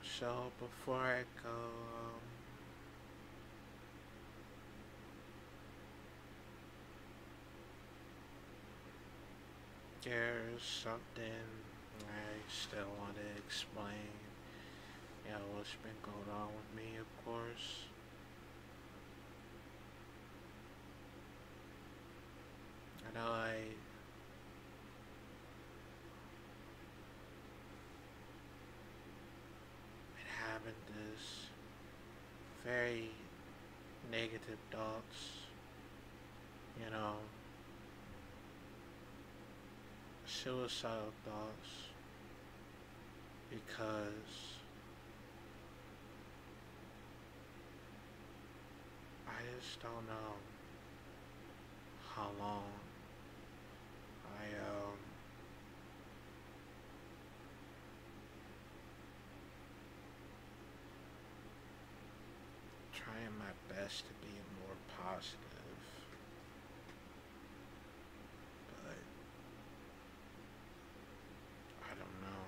So before I go, there's something I still want to explain. What's been going on with me, of course. I know I been having this very negative thoughts, you know, suicidal thoughts, because I just don't know how long I trying my best to be more positive, but I don't know.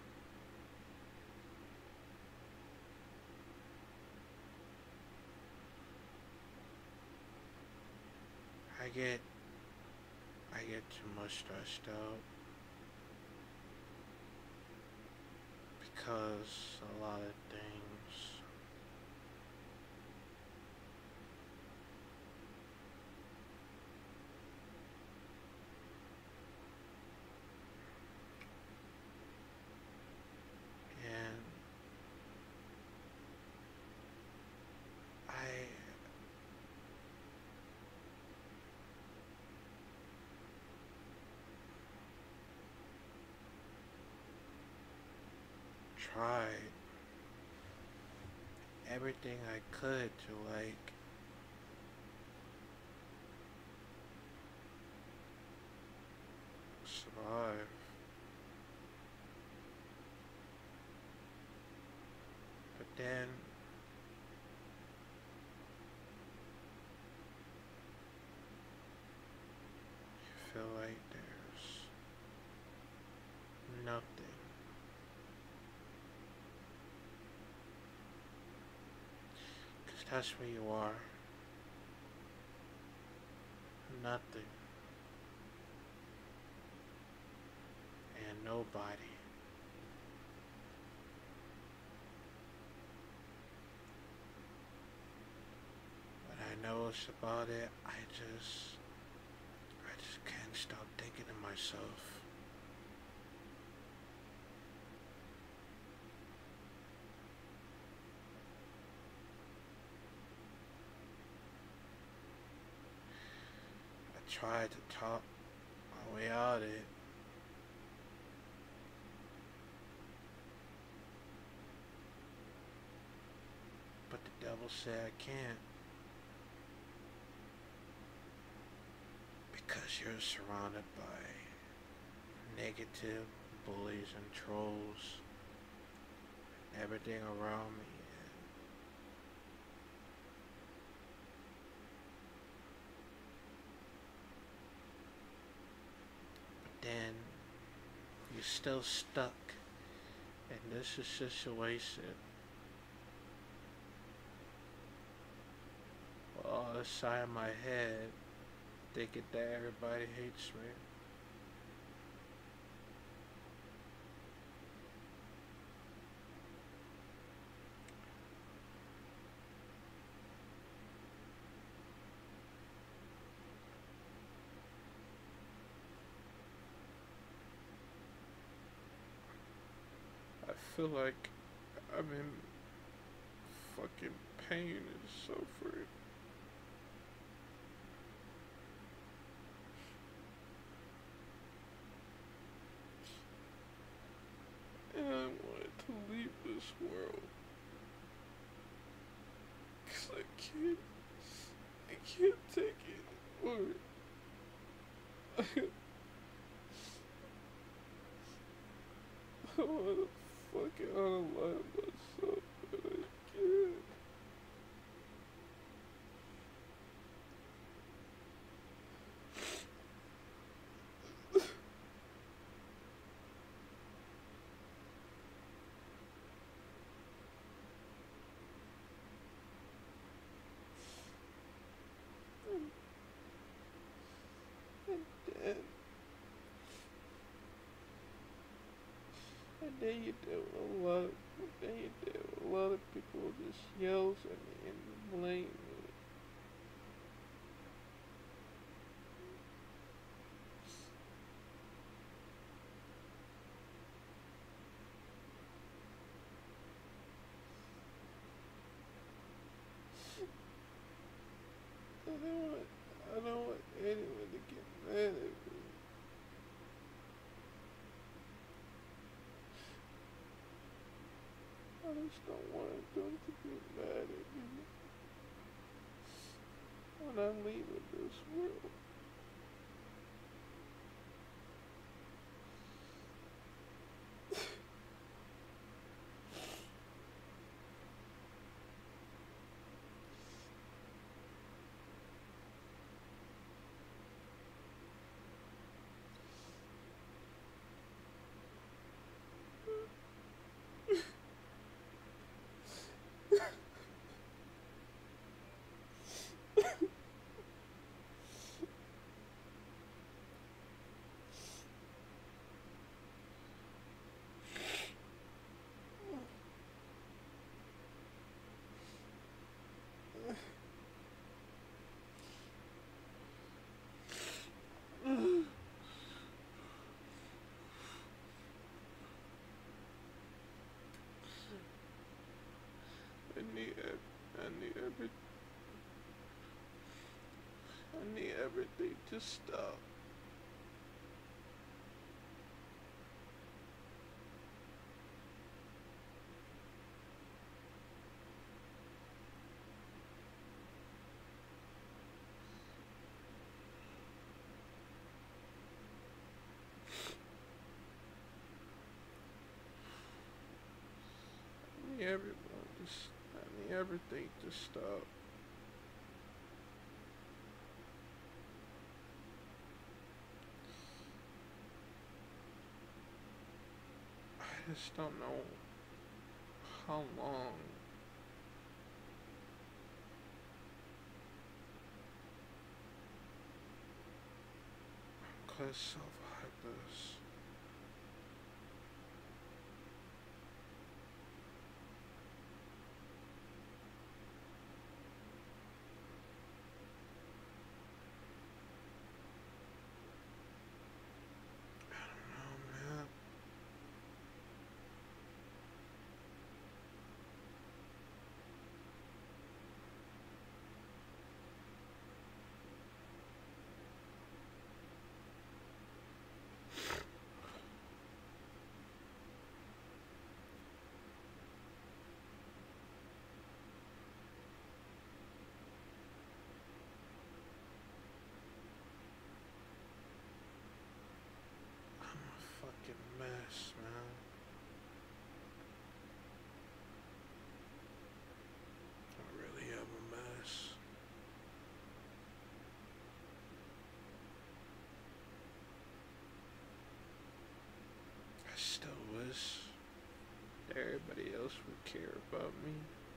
I get I get too much stressed out because a lot of things. And I tried everything I could to survive. But then you feel like there's nothing. Because that's where you are. Nothing. And nobody. When I notice about it, I just can't stop thinking to myself, I tried to talk my way out of it, but the devil said I can't because you're surrounded by negative bullies and trolls, everything around me. But then you're still stuck in this situation all inside my head thinking that everybody hates me. I feel like I'm in fucking pain and suffering. And I wanted to leave this world. Cause I can't take it anymore. I wanna fucking unalive myself, but I can't. then you deal with a lot of, then you deal with a lot of people who just yells at me and blame me. I don't want anyone to get mad at me. I just don't want them to be mad at me when I'm leaving this world. I need everything to stop. I need everything to stop. I just don't know how long. Cause survive this. Oh man. I'm a fucking mess, man. I really am a mess. I still wish everybody else would care about me.